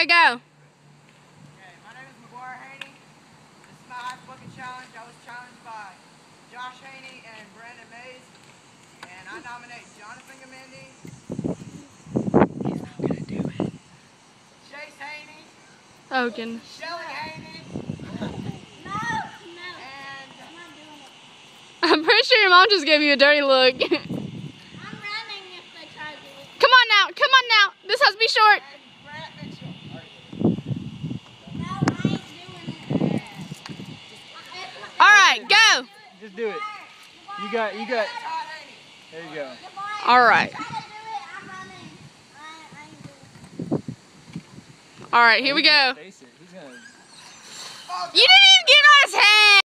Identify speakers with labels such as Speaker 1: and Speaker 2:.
Speaker 1: Okay, go.
Speaker 2: Okay, my name is McGuire. This is my ice bucket challenge. I was challenged by Josh Haney and Brandon Mays, and I nominate Jonathan Gamendi.
Speaker 1: He's not gonna do it.
Speaker 2: Chase Haney.
Speaker 1: Oh goodness.
Speaker 2: Shelly Haney.
Speaker 3: No,
Speaker 2: And
Speaker 3: I'm not doing it.
Speaker 1: I'm pretty sure your mom just gave you a dirty look.
Speaker 3: I'm running if they try to do it.
Speaker 1: Come on now, come on now. This has to be short.
Speaker 2: Brett Mitchell.
Speaker 3: No, I ain't doing it.
Speaker 1: All right, go.
Speaker 4: Just do it. You got.
Speaker 2: Todd Haney.
Speaker 4: There you go.
Speaker 1: All right.
Speaker 3: Try to do it, I'm running. I ain't doing it.
Speaker 1: All right, here we go.
Speaker 4: Face it. He's gonna.
Speaker 1: You didn't even get on his head.